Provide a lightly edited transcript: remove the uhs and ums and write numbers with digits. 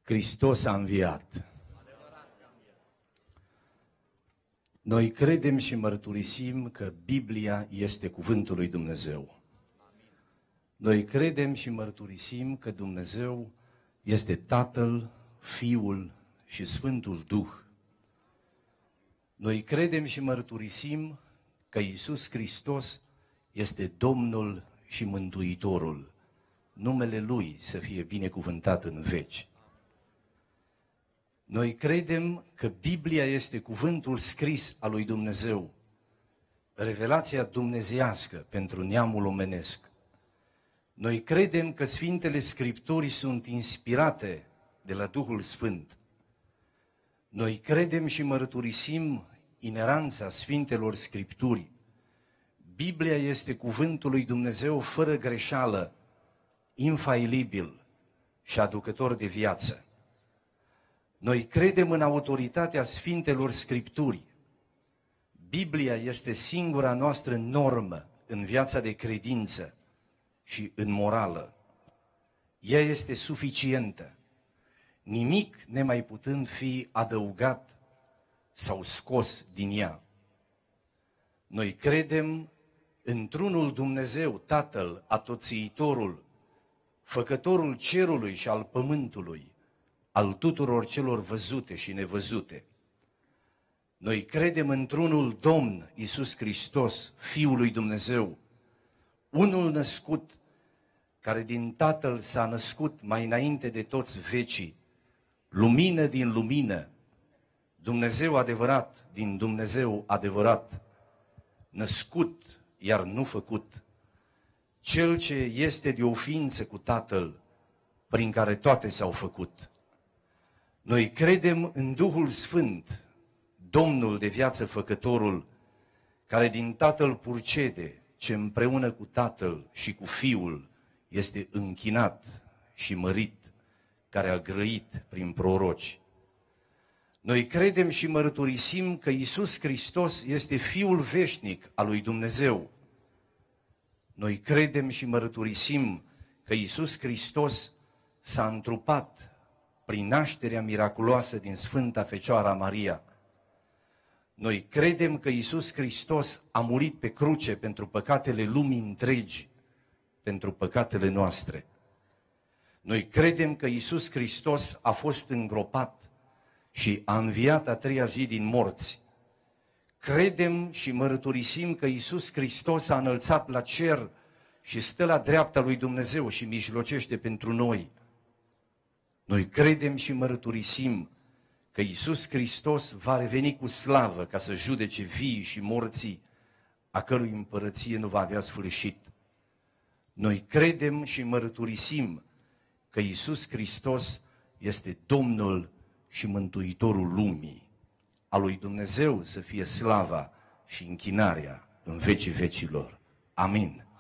Hristos a înviat. Noi credem și mărturisim că Biblia este cuvântul lui Dumnezeu. Noi credem și mărturisim că Dumnezeu este Tatăl, Fiul și Sfântul Duh. Noi credem și mărturisim că Iisus Hristos este Domnul și Mântuitorul. Numele Lui să fie binecuvântat în veci. Noi credem că Biblia este cuvântul scris al lui Dumnezeu, revelația dumnezeiască pentru neamul omenesc. Noi credem că Sfintele Scripturii sunt inspirate de la Duhul Sfânt. Noi credem și mărturisim ineranța Sfintelor Scripturii. Biblia este cuvântul lui Dumnezeu fără greșeală, infailibil și aducător de viață. Noi credem în autoritatea Sfintelor Scripturii. Biblia este singura noastră normă în viața de credință și în morală. Ea este suficientă, nimic nemai putând fi adăugat sau scos din ea. Noi credem într-unul Dumnezeu, Tatăl, Atotțiitorul, Făcătorul cerului și al pământului, al tuturor celor văzute și nevăzute. Noi credem într-unul Domn, Iisus Hristos, Fiul lui Dumnezeu, unul născut, care din Tatăl s-a născut mai înainte de toți vecii, lumină din lumină, Dumnezeu adevărat din Dumnezeu adevărat, născut, iar nu făcut, Cel ce este de o ființă cu Tatăl, prin care toate s-au făcut. Noi credem în Duhul Sfânt, Domnul de viață făcătorul, care din Tatăl purcede, ce împreună cu Tatăl și cu Fiul este închinat și mărit, care a grăit prin proroci. Noi credem și mărturisim că Iisus Hristos este Fiul veșnic al lui Dumnezeu. Noi credem și mărturisim că Iisus Hristos s-a întrupat prin nașterea miraculoasă din Sfânta Fecioara Maria. Noi credem că Iisus Hristos a murit pe cruce pentru păcatele lumii întregi, pentru păcatele noastre. Noi credem că Iisus Hristos a fost îngropat și a înviat a treia zi din morți. Credem și mărturisim că Iisus Hristos s-a înălțat la cer și stă la dreapta lui Dumnezeu și mijlocește pentru noi. Noi credem și mărturisim că Iisus Hristos va reveni cu slavă ca să judece vii și morții, a cărui împărăție nu va avea sfârșit. Noi credem și mărturisim că Iisus Hristos este Domnul și Mântuitorul lumii. A lui Dumnezeu să fie slava și închinarea în vecii vecilor. Amin.